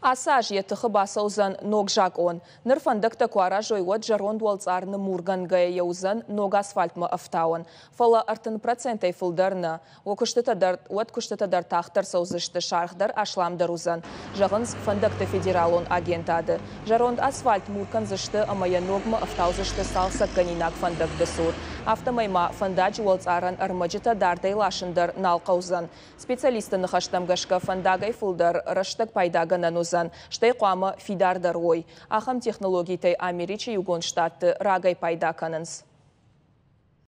Асаж етіқі басаузан ног жак он. Ныр фандықта куара жойуат жарон дуалцарны мурган гая яузан ног асфальтма афтауын. Фала артын процентай фылдарны. Уат күштітадар тақтар саузышты шархдар ашламдар узан. Жағынс фандықта федералон агентады. Жарон асфальт мурган зышты амая ногма афтаузышты салсат ганинак фандықта сур. Автомайма фандач уалцаран армаджита дардай лашындар налқаузан. Специалисты нахаштамгашка фандагай фылдар раштак пайдагана нузан. Штай қуамы фидардар ой. Ахам технологитай Америчи югон штатты рагай пайда канынс.